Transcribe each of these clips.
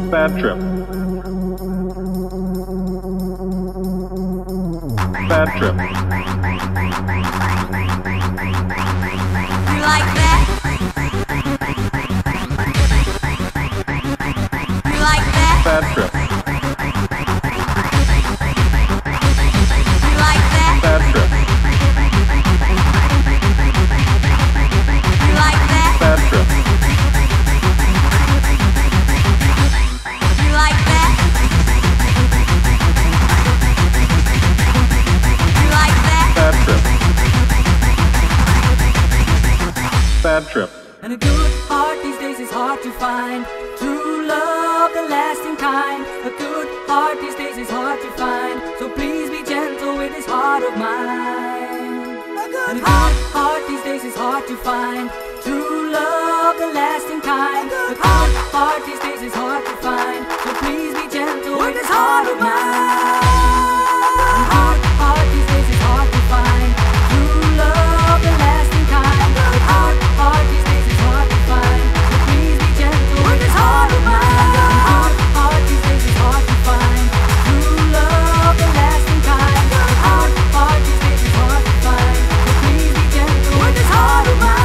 Bad trip. Bad trip. You like that? You like that? Bad trip. You like that? Bad trip. You like that? Bad trip. You like that? You like that? Bad trip. Bad trip. And a good heart these days is hard to find. True love, the lasting kind. A good heart these days is hard to find. So please be gentle with this heart of mine. And a good heart these days is hard to find. True love, the lasting kind. A good heart these days is hard to find. So please be gentle with this heart of mine. A good heart these days is hard to find. True love, the lasting kind. A good heart these days is hard to find. So please be gentle with this heart of mine. A good heart these days is hard to find. True love, the lasting kind. A good heart these days is hard to find. So please be gentle with this heart of mine.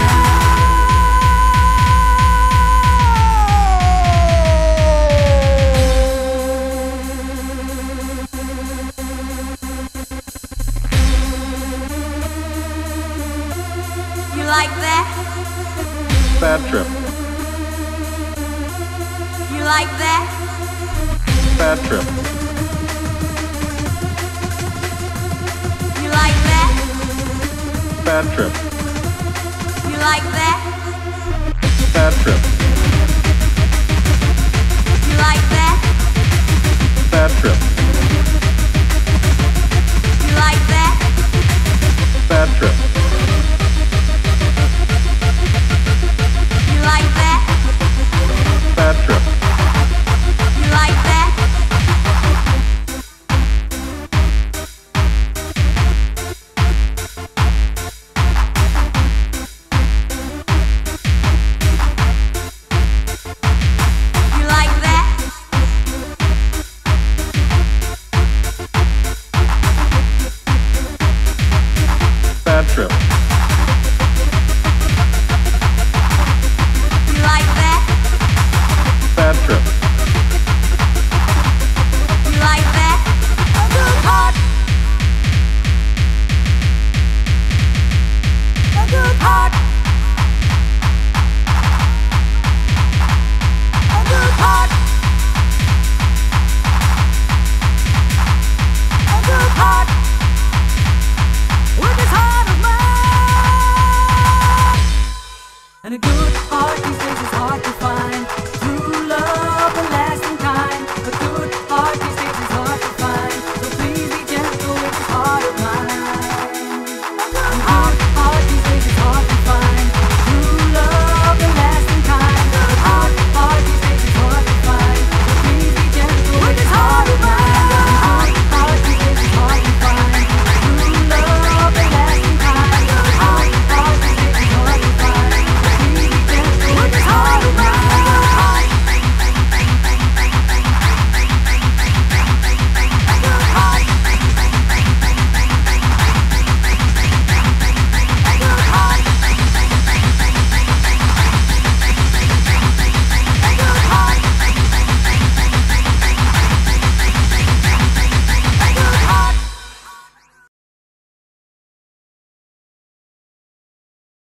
You like that? Bad trip. You like that? Bad trip. You like that? Bad trip. You like that? Bad trip. You like that? Bad trip. You like that? Bad trip. You like that? Bad trip. You like that? You like that? Bad trip. You like that? Bad trip. You like that? A good heart. A good heart.